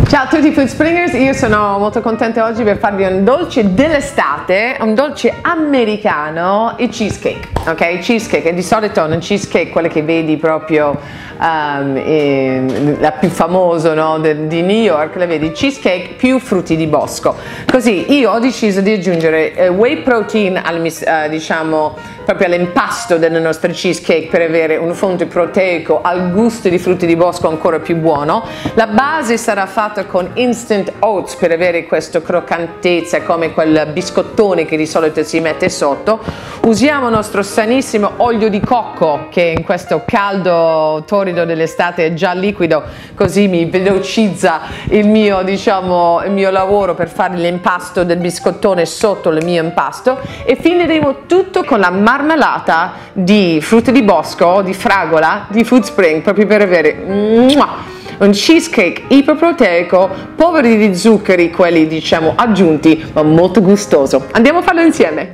Ciao a tutti Food Springers, io sono molto contenta oggi per farvi un dolce dell'estate, un dolce americano, il cheesecake, ok? Il cheesecake è di solito un cheesecake, quello che vedi proprio la più famosa, no? di New York, la vedi, cheesecake più frutti di bosco. Così io ho deciso di aggiungere whey protein diciamo proprio all'impasto delle nostre cheesecake per avere un fonte proteico al gusto di frutti di bosco ancora più buono. La base sarà fatta con instant oats per avere questa croccantezza come quel biscottone che di solito si mette sotto. Usiamo il nostro sanissimo olio di cocco che in questo caldo torrido dell'estate è già liquido, così mi velocizza il mio lavoro per fare l'impasto del biscottone sotto il mio impasto, e finiremo tutto con la marmellata di frutti di bosco, di fragola, di Food Spring, proprio per avere un cheesecake iperproteico, poveri di zuccheri, quelli diciamo aggiunti, ma molto gustoso. Andiamo a farlo insieme!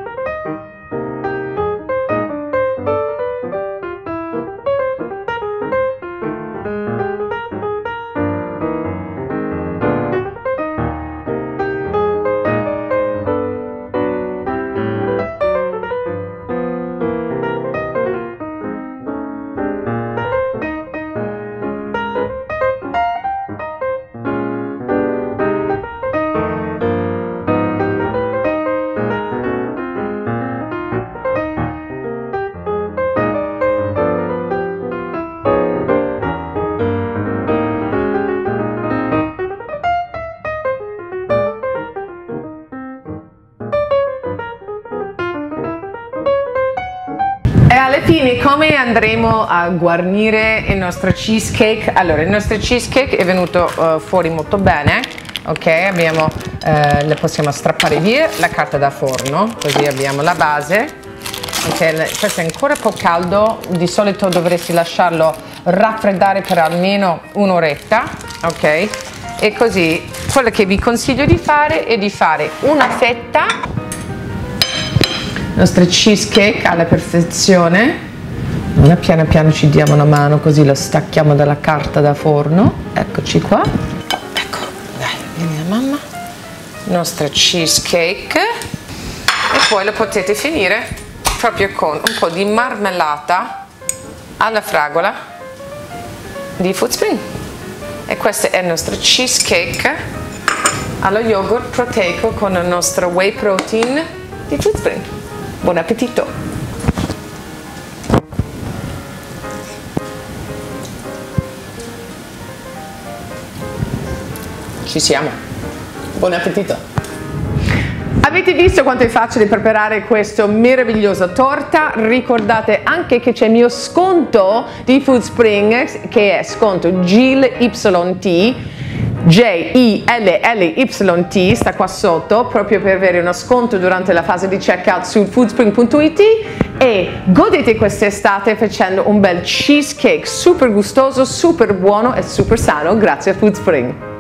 E alla fine come andremo a guarnire il nostro cheesecake? Allora, il nostro cheesecake è venuto fuori molto bene, ok? Le possiamo strappare via la carta da forno, così abbiamo la base. Ok, questo è ancora un po' caldo, di solito dovresti lasciarlo raffreddare per almeno un'oretta, ok? E così quello che vi consiglio di fare è di fare una fetta nostro cheesecake alla perfezione. Piano piano ci diamo una mano, così lo stacchiamo dalla carta da forno. Eccoci qua, ecco, dai, vieni da mamma. Il nostro cheesecake, e poi lo potete finire proprio con un po' di marmellata alla fragola di Food Spring. E questo è il nostro cheesecake allo yogurt proteico con il nostro whey protein di Food Spring. Buon appetito! Ci siamo! Buon appetito! Avete visto quanto è facile preparare questa meravigliosa torta? Ricordate anche che c'è il mio sconto di Food Spring, che è sconto JILLYT, JILLYT, sta qua sotto, proprio per avere uno sconto durante la fase di checkout su foodspring.it, e godete quest'estate facendo un bel cheesecake super gustoso, super buono e super sano grazie a Food Spring.